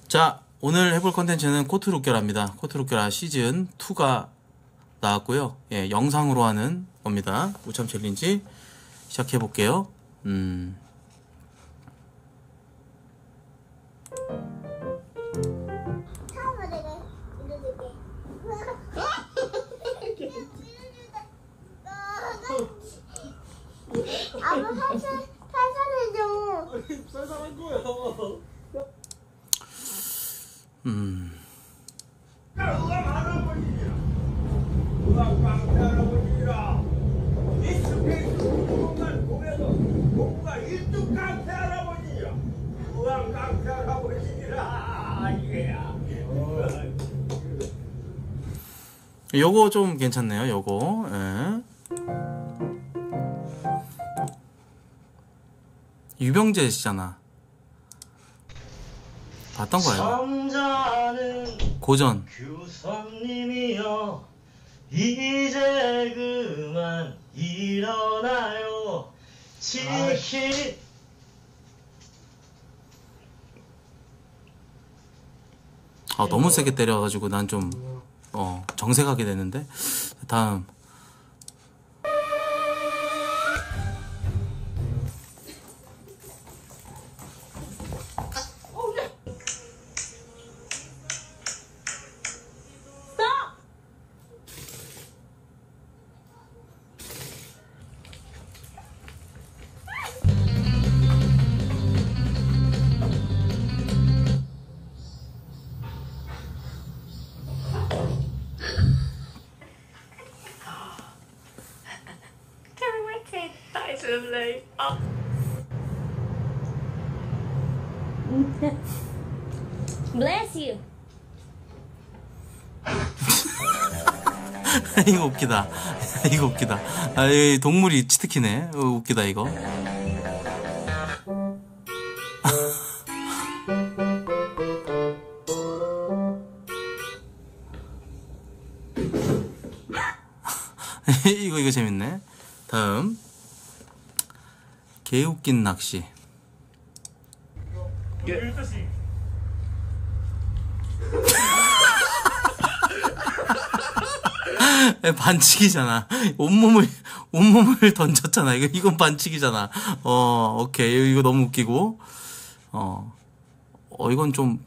자, 오늘 해볼 컨텐츠는 코트룩결합니다. 코트룩결 시즌 2가 나왔고요. 예, 영상으로 하는 겁니다. 우참 챌린지 시작해 볼게요. 아빠 살살해줘. 살살한 거야. 우왕 할아버지야. 우왕 깡패 할아버지라. 이 스페이스 공간 공에서 공부가 1등 깡패 할아버지야. 우왕 깡패 할아버지라. 이게야. 요거 좀 괜찮네요. 요거. 예. 유병재시잖아. 봤던 거예요. 고전. 교수님이여 이제 그만 일어나요. 치킨. 아, 너무 세게 때려가지고 난 좀 정색하게 되는데. 다음. Bless you. 이거 웃기다. 이거 웃기다. 아, 이 동물이 치트키네. 웃기다 이거. 이거 재밌네. 다음. 개웃긴 낚시. 반칙이잖아. 온몸을 던졌잖아. 이건 반칙이잖아. 오케이. 이거 너무 웃기고. 이건 좀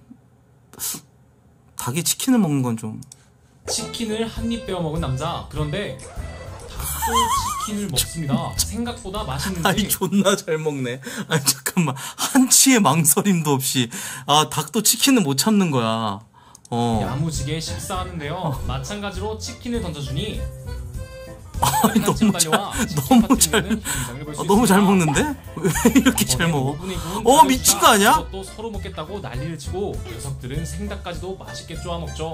닭이 치킨을 먹는 건 좀. 치킨을 한 입 베어 먹은 남자. 그런데 닭도 치킨을 먹습니다. 생각보다 맛있는지. 아니, 존나 잘 먹네. 아니, 잠깐만. 한치의 망설임도 없이. 아, 닭도 치킨을 못 참는 거야. 야무지게 식사하는데요. 마찬가지로 치킨을 던져주니 너무 잘 먹는데? 왜 이렇게 잘 먹어? 미친 거 아니야? 또 서로 먹겠다고 난리를 치고 녀석들은 생닭까지도 맛있게 쪼아 먹죠.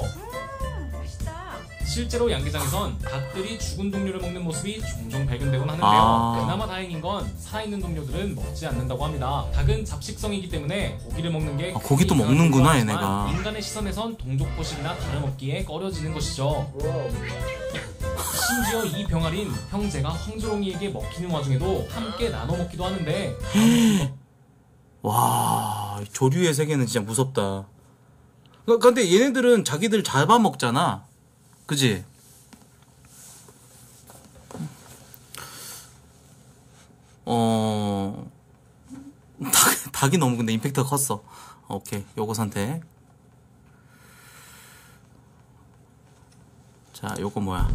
실제로 양계장에선 닭들이 죽은 동료를 먹는 모습이 종종 발견되곤 하는데요. 그나마 다행인 건 살아있는 동료들은 먹지 않는다고 합니다. 닭은 잡식성이기 때문에 고기를 먹는 게 고기도 먹는구나 얘네가. 인간의 시선에선 동족 포식이나 다름없기에 꺼려지는 것이죠. 심지어 이 병아리는 형제가 황조롱이에게 먹히는 와중에도 함께 나눠 먹기도 하는데. 와, 조류의 세계는 진짜 무섭다. 근데 얘네들은 자기들 잡아먹잖아. 그지? 닭이 너무 근데 임팩트가 컸어. 오케이, 요거 선택. 자, 요거 뭐야?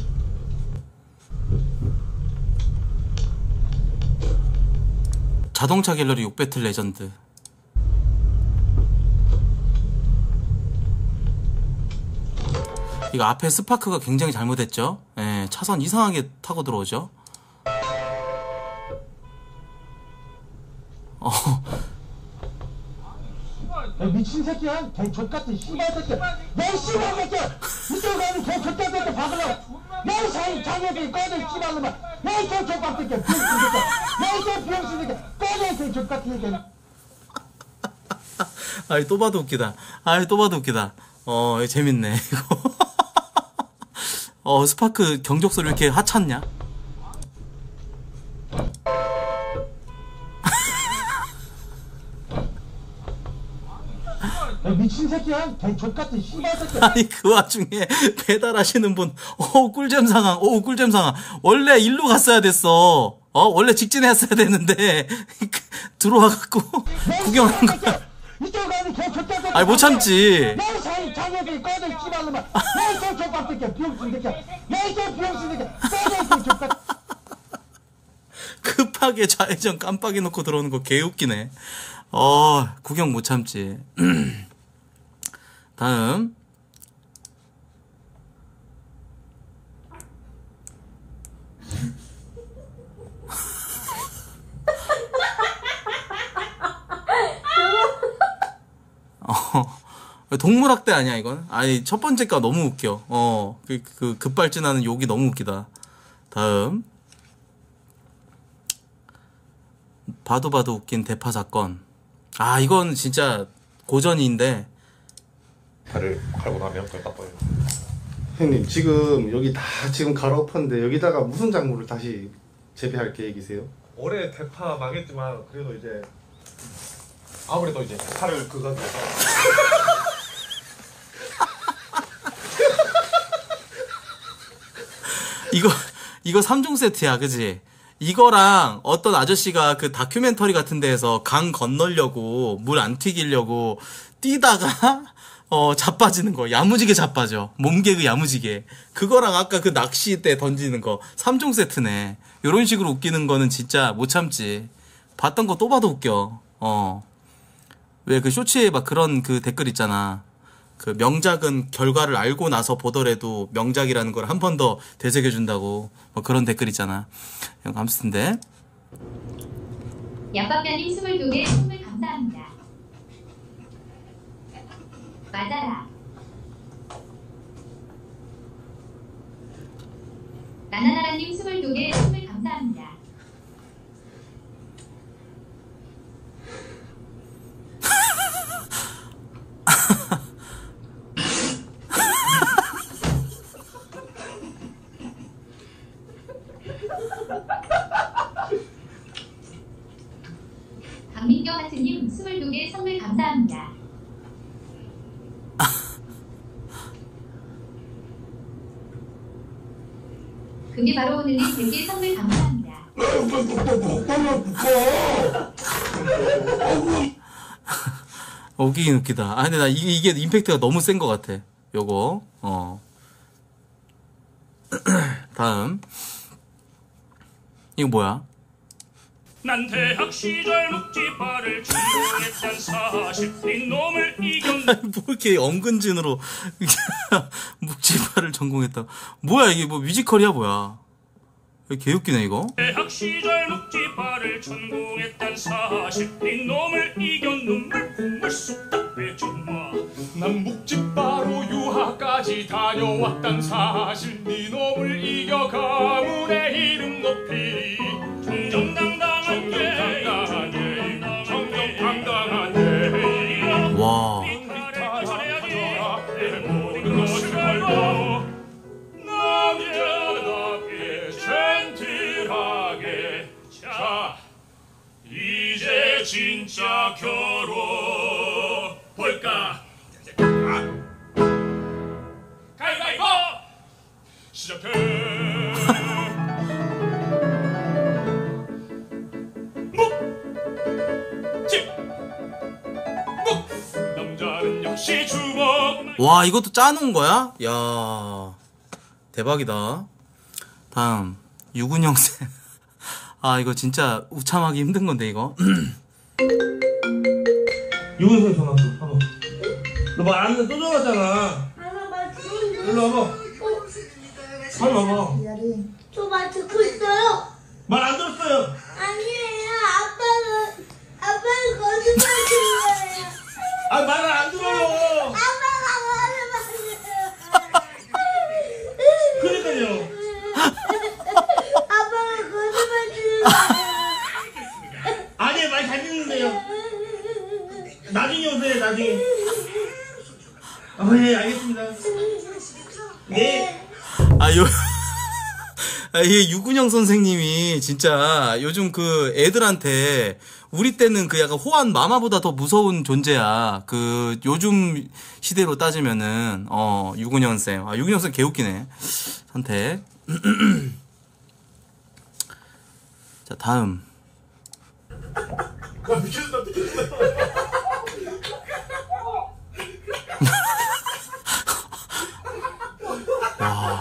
자동차 갤러리 6배틀 레전드. 이거 앞에 스파크가 굉장히 잘못했죠. 예, 차선 이상하게 타고 들어오죠. 미친 새끼야! 개족같은 씨발 새끼야! 너 씨발 새끼야! 이쪽 가면 개족같은 새끼 박으려! 너 자녀들이 꺼내 씨발놈아! 너 개족같은 새끼야! 병신 새끼야! 너 병신 새끼야! 꺼내 개족같은 새끼야! 아이, 또 봐도 웃기다. 아이, 또 봐도 웃기다. 이거 재밌네 이거. 스파크 경적 소리 왜 이렇게 하찮냐? 야, 미친 새끼야. 개족같은 씨발 새끼야. 아니 그 와중에 배달하시는 분 꿀잼 상황 꿀잼 상황. 원래 일로 갔어야 됐어. 원래 직진했어야 됐는데 들어와갖고 구경하는 거야. 이쪽 가는 개족같은 새끼야. 아니 못 참지. 내 사이 자녀들이 꺼내 씨발놈아. 내 개족같은 새끼야. 병신 새끼야. 내 개병신 새끼야. 꺼내 개족같은. 급하게 좌회전 깜빡이 놓고 들어오는 거 개웃기네. 구경 못 참지. 다음. 동물학대 아니야 이건? 아니 첫 번째 거 너무 웃겨. 그 급발진하는 욕이 너무 웃기다. 다음. 봐도 웃긴 대파 사건. 이건 진짜 고전인데. 발을 갈고 나면 그걸 닦아요. 형님 지금 여기 다 지금 갈아엎었는데 여기다가 무슨 작물을 다시 재배할 계획이세요? 올해 대파 망했지만 그래도 이제 아무래도 이제 대파를 그거 이거 3종 세트야, 그지? 이거랑 어떤 아저씨가 그 다큐멘터리 같은 데에서 강 건너려고 물 안 튀기려고 뛰다가 자빠지는 거. 야무지게 자빠져. 몸개그 야무지게. 그거랑 아까 그 낚시 때 던지는 거 3종 세트네. 요런 식으로 웃기는 거는 진짜 못 참지. 봤던 거 또 봐도 웃겨. 왜 그 쇼츠에 막 그런 그 댓글 있잖아. 그 명작은 결과를 알고 나서 보더라도 명작이라는 걸 한 번 더 되새겨준다고 뭐 그런 댓글 있잖아. 아무튼데 얌밥편님 22개 선물 감사합니다. 맞아라. 나나나라님 22개 선물 감사합니다. 강민경 하트님 22개 선물 감사합니다. 그게 바로 오늘님 100개 선물 감사합니다. 웃기긴 웃기다. 근데 나 이게 임팩트가 너무 센 것 같아. 요거. 다음. 이거 뭐야? 난 대학 시절 묵지발을 중용했단 사실 네 놈을 이겼. 뭐 이렇게 엉근진으로 묵지발을 전공했다. 뭐야 이게 뭐 뮤지컬이야 뭐야? 개웃기네 이거. 대학 시절 묵지발을 전공했단 사실 네 놈을 이겨 눈물 국물 쑥딱 빼주마. 난 묵지바로 유학까지 다녀왔단 사실 네 놈을 이겨 가문의 이름 높이 정정당당하게 와. 모든 것을 걸고 남자답게 젠틀하게 자 이제 진짜 결혼 볼까? 가위바위보 시작해. 남자는 역시 주먹. 와 이것도 짜놓은 거야? 야 대박이다. 다음 유근영쌤. 이거 진짜 우참하기 힘든 건데 이거. 유근쌤 전화 한번. 너 말 안 듣는데 또 전화했잖아. 일로 와봐. 빨리 와봐. 저 말 듣고 있어요. 말 안 들었어요. 아니에요. 아빠는 거짓말이에요. 말을 안 들어요. 아빠가 거짓말이에요. 그러니까요. 아빠가 거짓말이에요. 아니 말 잘 듣는데요. 나중에 오세요. 나중에. 예 알겠습니다. 네. 이게 유근영 선생님이 진짜 요즘 그 애들한테 우리 때는 그 약간 호환 마마보다 더 무서운 존재야. 그 요즘 시대로 따지면은 65년생. 65년생 개웃기네. 선택. 자, 다음. 나 미쳤다. 와.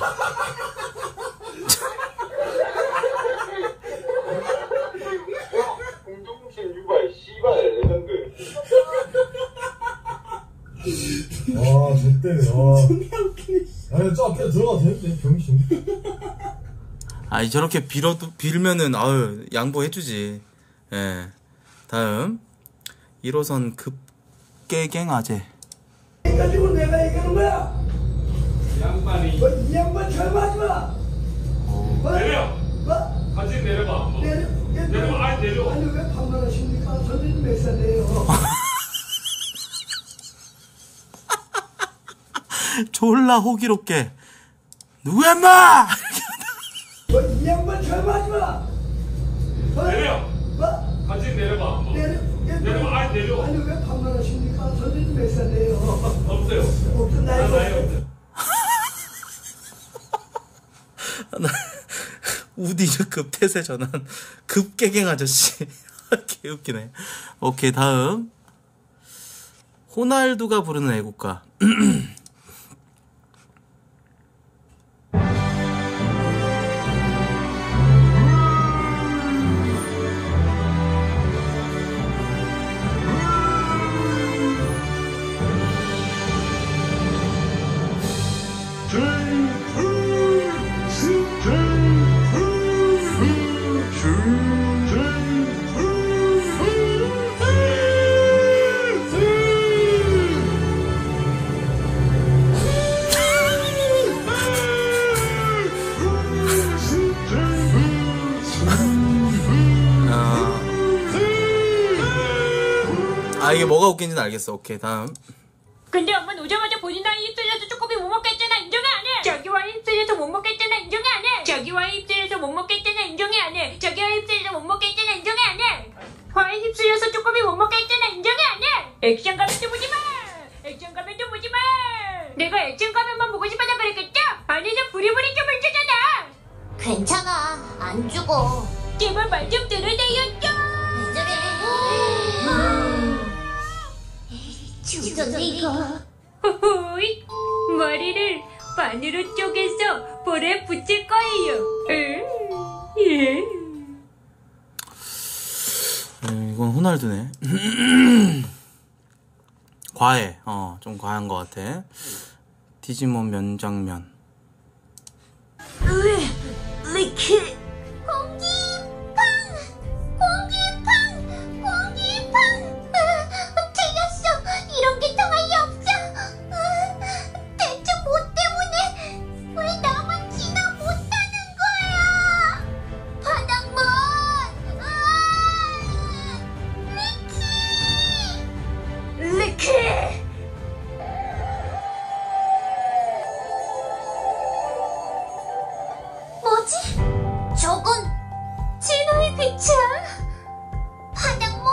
공동체 유발 씨발 레전드. 아, 좋대. 아니, 저 앞에 들어가도 되는데, 병신. 아니, 저렇게 빌면은, 아유, 양보해주지. 예. 다음. 1호선 급개갱아재. 가지고 내가 얘기하는 거야. 양반이. 이 양반 절마하지 마. 내려. 뭐? 같이 내려봐. 내려봐. 아니, 내려. 아니, 왜 반말하십니까? 선생님 몇 살이에요? 졸라 호기롭게. 누구야, 인마! 이 양반 절마하지 마. 내려. 뭐? 같이 내려봐. 내려봐. 아니, 내려. 아니, 왜 반말하십니까? 선생님 몇 살이에요? 없어요. 없던 나이가 없어요. 우디즈급 태세 전환 급개갱 아저씨. 개웃기네. 오케이, 다음. 호날두가 부르는 애국가. 이게 뭐가 웃긴지는 알겠어. 오케이, 다음. 근데 엄마는 오자마자 본인 나이 입술에서 쪼꼬미 못 먹겠잖아. 인정이 안 해. 자기와 입술에서 못 먹겠잖아. 인정이 안 해. 자기와 입술에서 못 먹겠잖아. 인정이 안 해. 자기와 입술에서 못 먹겠잖아. 인정이 안 해. 화에 휩쓸려서 쪼꼬미 못 먹겠잖아. 인정이 안 해. 액션 가면 좀 보지 마. 액션 가면 좀 보지 마. 내가 액션 가면만 보고 싶어서 그랬겠죠? 안에서 부리부리 춤을 추잖아. 괜찮아. 안 죽어. 제발 말 좀 들으세요 좀. 왜 저래? 주전에 이거. 호호이. 머리를 반으로 쪼개서 볼에 붙일 거예요. 예. 이건 호날두네. 과해. 좀 과한 것 같아. 디지몬 면장면. 리키. 공기팡. 틀렸어. 이런 게 통할 리 없어. 대체 뭐 때문에 왜 나만 지나 못하는 거야? 바닥몬. 리키. 뭐지? 저건 진화의 빛이야. 바닥몬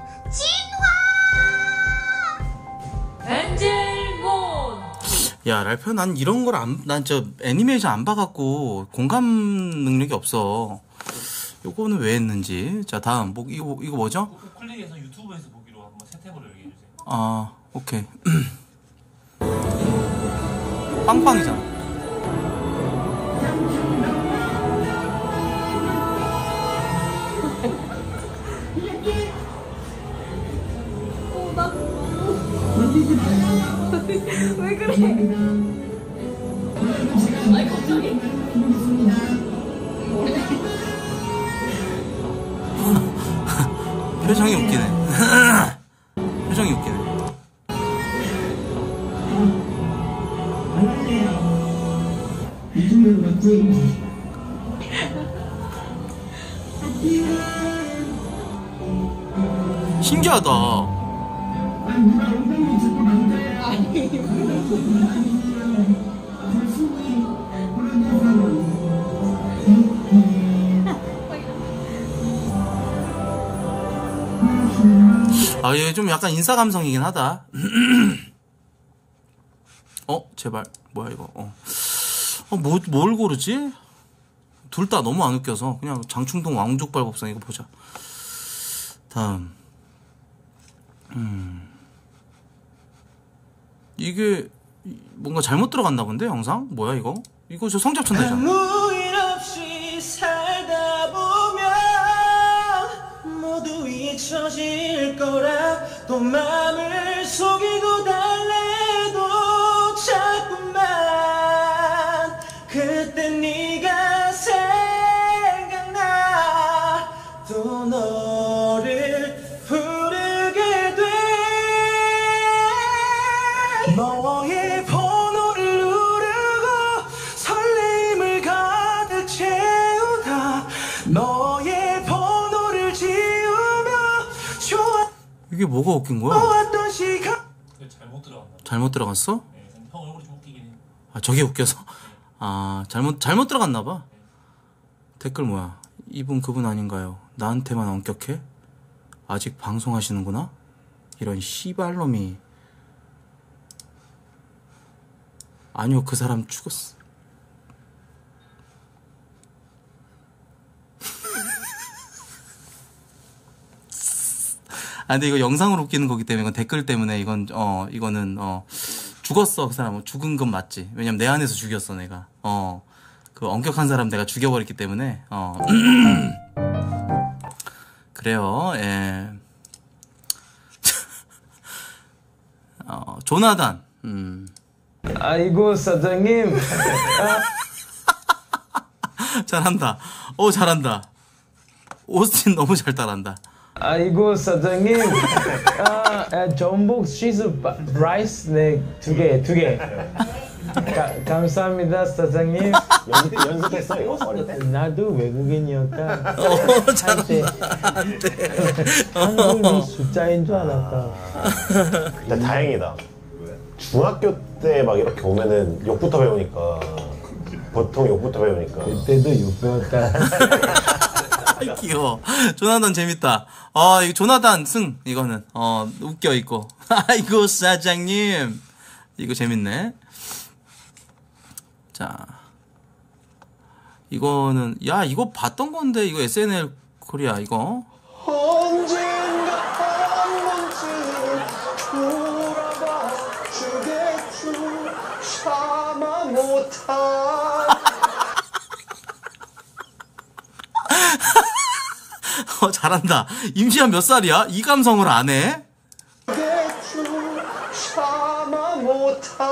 진화. 엔젤몬. 야, 랄프, 난 이런 걸 난 애니메이션 안 봐갖고 공감 능력이 없어. 요거는 왜 했는지. 자, 다음. 이거 뭐죠? 클릭해서 유튜브에서 보기로 한번 새 탭으로 얘기해주세요. 아, 오케이. 빵빵이잖아. 왜 그래? 아니 갑자기? 표정이 웃기네. 표정이 웃기네. 신기하다. 아, 이게 좀 약간 인싸 감성이긴 하다. 제발. 뭐야, 이거. 뭘 고르지? 둘 다 너무 안 웃겨서. 그냥 장충동 왕족발법상 이거 보자. 다음. 이게, 뭔가 잘못 들어갔나 본데, 영상? 뭐야, 이거? 이거 저 성잡천대잖아. 아무 일 없이 살다 보면 모두 잊혀질 거라 또 맘을 속이고 달래도 자꾸만 그때 네가 생각나 또 너를 부르게 돼 너의 번호를 누르고 설렘을 가득 채우다 너의 번호를 지우며 좋아 이게 뭐가 웃긴 거야? 좋았던 시간 잘못 들어갔나? 잘못 들어갔어? 네, 형 얼굴이 좀 웃기긴 해. 아, 저게 웃겨서? 아, 잘못 들어갔나봐. 댓글 뭐야? 이분 그분 아닌가요? 나한테만 엄격해? 아직 방송하시는구나? 이런 씨발놈이. 아니요, 그 사람 죽었어. 아, 근데 이거 영상으로 웃기는 거기 때문에, 이건 댓글 때문에, 이거는, 죽었어, 그 사람은. 죽은 건 맞지. 왜냐면 내 안에서 죽였어, 내가. 그 엄격한 사람 내가 죽여버렸기 때문에, 그래요, 예. 조나단, 아이고 사장님 잘한다. 잘한다. 오스틴 너무 잘 따라한다. 아이고 사장님 전복 치즈 라이스 네 두 개 감사합니다 사장님 연습했어 이거 어릴 때? 나도 외국인이었다 잘한다. 한국인 숫자인 줄 알았다 근데 다행이다. 중학교 때 막 이렇게 오면은 욕부터 배우니까 보통 욕부터 배우니까 그때도 욕 배웠다 아이 귀여워. 조나단 재밌다. 이거 조나단 승 이거는 웃겨 있고. 아이고 사장님 이거 재밌네. 자 이거는 야 이거 봤던 건데 이거 SNL 코리아 이거 언젠가 한 번쯤 돌아봐 주겠죠 참아 못한 잘한다. 임시완 몇 살이야? 이 감성을 안 해? 주겠죠 참아 못한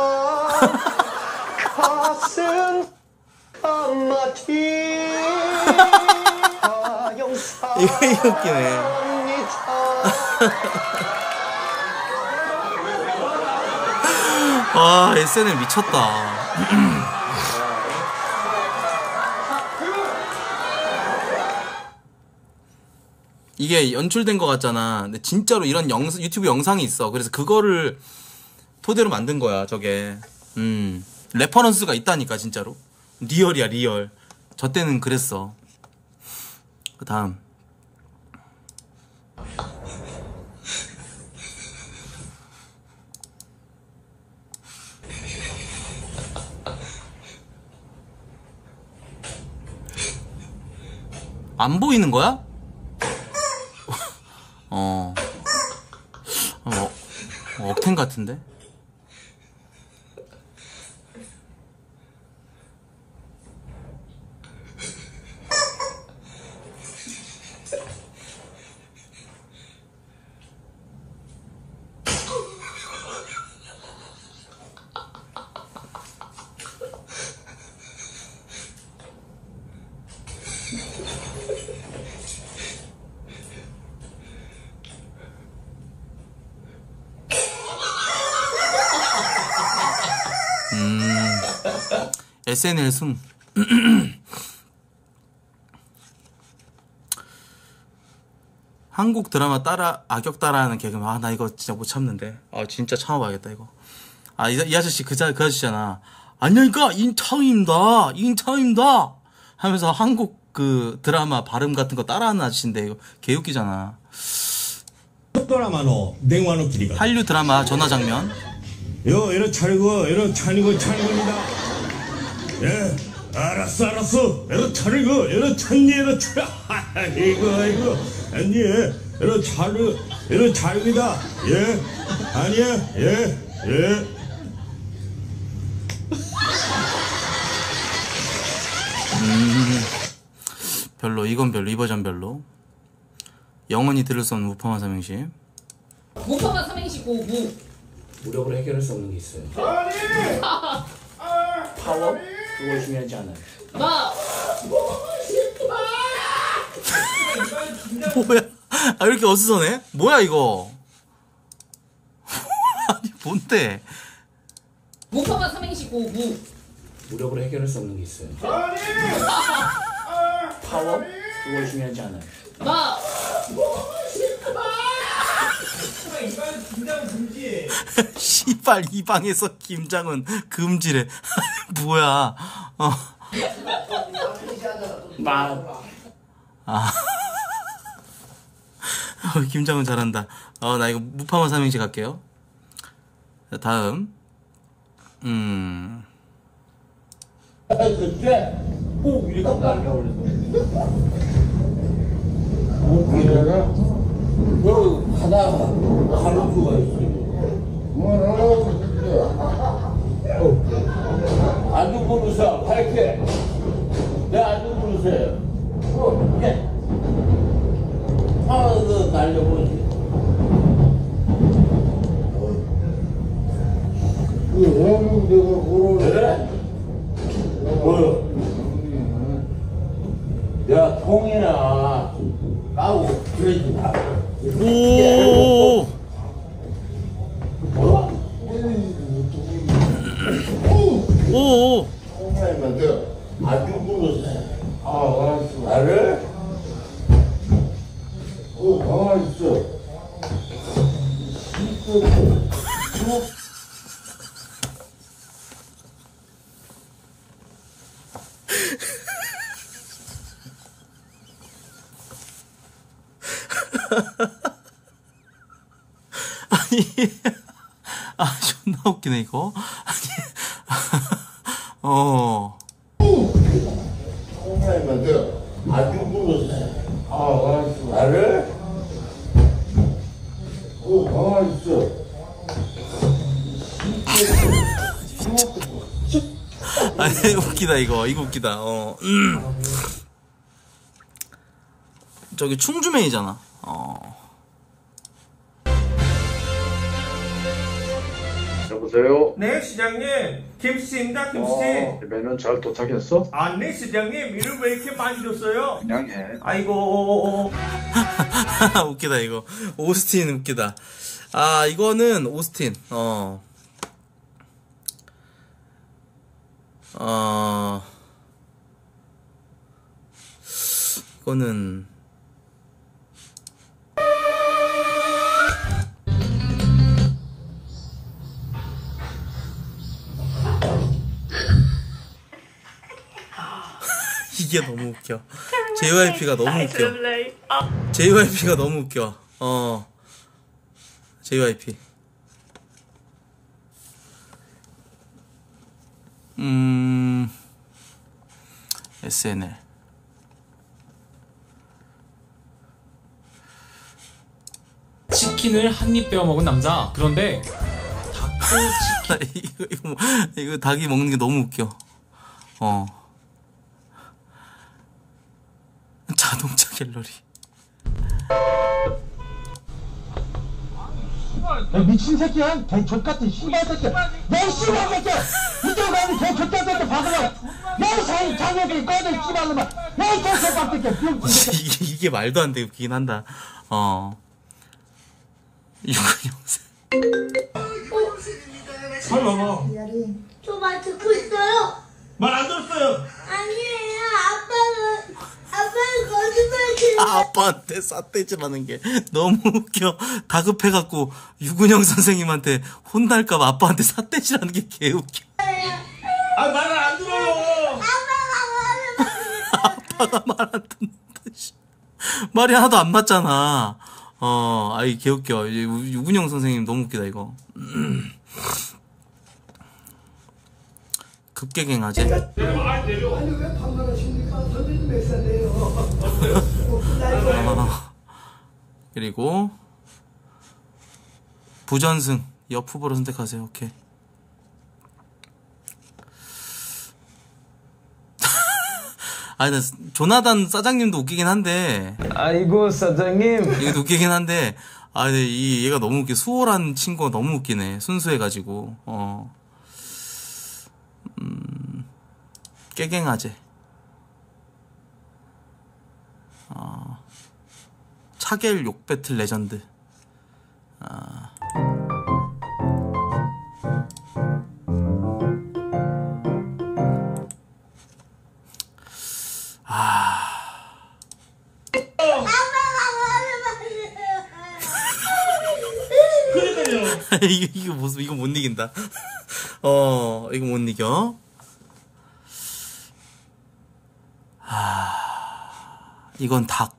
가슴 한마디 이거 웃기네. 와 SNL 미쳤다. 이게 연출된 것 같잖아. 근데 진짜로 이런 유튜브 영상이 있어. 그래서 그거를 토대로 만든 거야 저게. 레퍼런스가 있다니까 진짜로. 리얼이야 리얼. 저 때는 그랬어. 그 다음 안 보이는 거야? 억텐 같은데? SNL 승. 한국 드라마 악역 따라하는 개그맨. 나 이거 진짜 못 참는데. 진짜 참아봐야겠다 이거. 이 아저씨 그 아저씨잖아. 안녕하십니까 인타임다 하면서 한국 그 드라마 발음 같은 거 따라하는 아저씨인데 이거 개웃기잖아. 韓国ドラマの電話の切り方 한류 드라마 전화 장면. 요 이런 차리고 이런 찬입니다 예 알았어 이런 차리고 이런 찬니 이런 차 이거 아니 이런 차립니다 예 아니야 예 별로, 이건 별로, 이 버전 별로. 영원히 들을 수 없는 무파마 삼행시. 무파마 삼행시 고무. 무력으로 해결할 수 없는 게 있어요. 파워? 그걸 중요하지 않아요. 뭐야? 아, 왜 이렇게 어수선해? 뭐야, 이거? 아니, 뭔데? 무파마 삼행시 고무. 무력으로 해결할 수 없는 게 있어요. 파워? 그걸 중요하지 않아요. 씨발, 이 방에서 김장은 금지래. 뭐야? 김장은 잘한다. 나 이거 무파마 삼행시 갈게요. 자, 다음. 그때 꼭 이렇게 날려버렸어. 그래가 그 바다가 가는 수가 있어. 뭐라고 그래? 안두 부르사 밝게. 내 안두 부르세요. 이게 하나도 날려버리지. 그 해는 내가 오래. 뭐요? 야, 통이나 까고 그러지 마. 오! 오! 통이나 내가 아주 부르세. 알았어. 알아? 가만히 있어. 아니, 존나 웃기네, 이거. 통이나 내가 아주 부르세. 알았어. 알아? 가만히 있어. 아니, 웃기다, 이거 웃기다. 저기 충주맨이잖아. 여보세요? 네, 시장님. 김씨입니다, 김씨. 매년 잘 도착했어? 아, 네, 시장님. 일을 왜 이렇게 많이 줬어요? 그냥 해. 아이고. 웃기다, 이거. 오스틴 웃기다. 아, 이거는 오스틴. 이거는 이게 너무 웃겨. JYP가 너무 웃겨. JYP가 너무 웃겨. JYP. SNL. 치킨을 한 입 빼어 먹은 남자. 그런데 이거 닭이 먹는 게 너무 웃겨. 자동차 갤러리. 야, 미친 새끼야? 개족같은 씨발 새끼야. 너 씨발 새끼야! 이쪽 가면 개족같은 새끼 박으라! 너 사이 장애비 꺼내 씨발놈아! 너 개족같은 새끼야! 이게 말도 안 되게 웃기긴 한다. 유근영생. 빨리 와봐. 저 말 듣고 있어요? 말 안 들었어요. 아니에요. 아빠는 거짓말이에요. 아빠한테 삿대질하는 게 너무 웃겨. 다급해갖고 유근영 선생님한테 혼날까봐 아빠한테 삿대질하는 게 개웃겨. 아, 말을 안 들어요. 아빠가 말 안 듣는다. 말이 하나도 안 맞잖아. 아이 개웃겨. 유근영 선생님 너무 웃기다 이거. 급개갱하제. 아니 왜 반말하십니까? 선생님 몇 살이에요? 그리고 부전승 옆 후보로 선택하세요. 오케이. 아니, 조나단 사장님도 웃기긴 한데. 아이고, 사장님. 이게 웃기긴 한데. 아, 근데 얘가 너무 웃겨. 수월한 친구가 너무 웃기네. 순수해가지고. 깨갱아재. 차겔 욕 배틀 레전드. 이거 모습, 이거 못 이긴다. 이거 못 이겨. 이건 닭.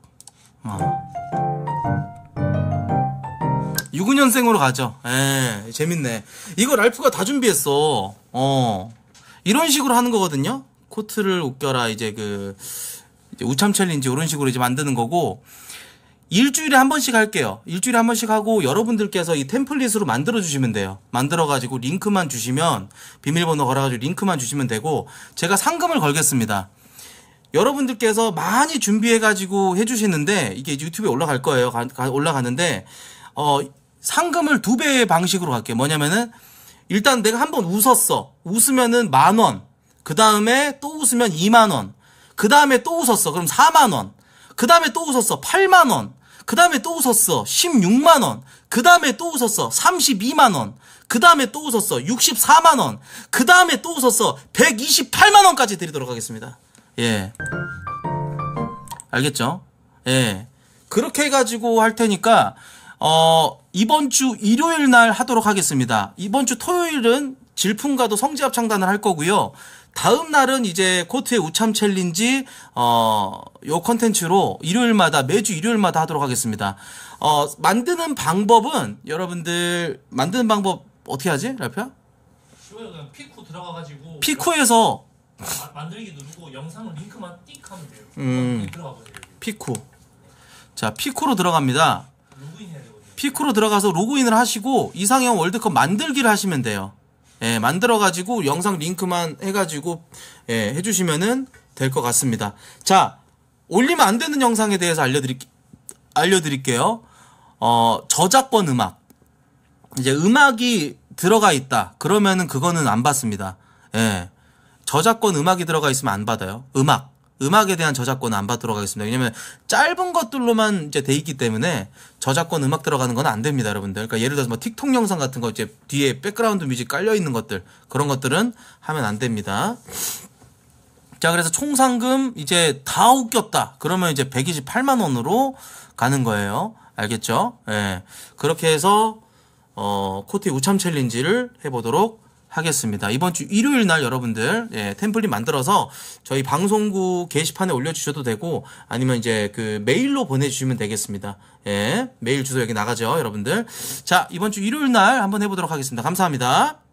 69년생으로 가죠. 예, 재밌네. 이거 랄프가 다 준비했어. 이런 식으로 하는 거거든요. 코트를 웃겨라, 이제 이제 우참 챌린지, 이런 식으로 이제 만드는 거고. 일주일에 한 번씩 할게요. 일주일에 한 번씩 하고 여러분들께서 이 템플릿으로 만들어 주시면 돼요. 만들어가지고 링크만 주시면, 비밀번호 걸어가지고 링크만 주시면 되고, 제가 상금을 걸겠습니다. 여러분들께서 많이 준비해가지고 해주시는데, 이게 이제 유튜브에 올라갈 거예요. 올라가는데, 상금을 2배의 방식으로 갈게요. 뭐냐면은, 일단 내가 한번 웃었어. 웃으면은 10,000원. 그 다음에 또 웃으면 20,000원. 그 다음에 또 웃었어. 그럼 40,000원. 그 다음에 또 웃었어. 80,000원. 그 다음에 또 웃었어. 160,000원. 그 다음에 또 웃었어. 320,000원. 그 다음에 또 웃었어. 640,000원. 그 다음에 또 웃었어. 1,280,000원까지 드리도록 하겠습니다. 예. 알겠죠? 예. 그렇게 해가지고 할 테니까, 이번 주 일요일 날 하도록 하겠습니다. 이번 주 토요일은 질풍가도 성지합 창단을 할 거고요. 다음 날은 이제 코트의 우참 챌린지, 요 컨텐츠로 일요일마다, 매주 일요일마다 하도록 하겠습니다. 만드는 방법은, 여러분들, 만드는 방법 어떻게 하지? 랄프야? 쉬워요. 그냥 피쿠 들어가가지고. 피쿠에서, 만들기 누르고 영상을 링크만 띡 하면 돼요. 들어가보세요. 피쿠. 자, 피쿠로 들어갑니다. 로그인 해야 되거든요. 피쿠로 들어가서 로그인을 하시고, 이상형 월드컵 만들기를 하시면 돼요. 예, 만들어가지고 영상 링크만 해가지고, 예, 해주시면은 될 것 같습니다. 자, 올리면 안 되는 영상에 대해서 알려드릴게요. 저작권 음악. 이제 음악이 들어가 있다. 그러면은 그거는 안 받습니다. 예. 저작권 음악이 들어가 있으면 안 받아요. 음악에 대한 저작권은 안 받도록 하겠습니다. 왜냐면 짧은 것들로만 이제 돼 있기 때문에 저작권 음악 들어가는 건 안 됩니다, 여러분들. 그러니까 예를 들어서 뭐 틱톡 영상 같은 거 이제 뒤에 백그라운드 뮤직 깔려 있는 것들, 그런 것들은 하면 안 됩니다. 자, 그래서 총 상금 이제 다 웃겼다. 그러면 이제 128만 원으로 가는 거예요. 알겠죠? 예. 그렇게 해서 코트의 우참 챌린지를 해보도록 하겠습니다. 이번 주 일요일 날 여러분들, 예, 템플릿 만들어서 저희 방송국 게시판에 올려주셔도 되고, 아니면 이제 메일로 보내주시면 되겠습니다. 예, 메일 주소 여기 나가죠, 여러분들. 자, 이번 주 일요일 날 한번 해보도록 하겠습니다. 감사합니다.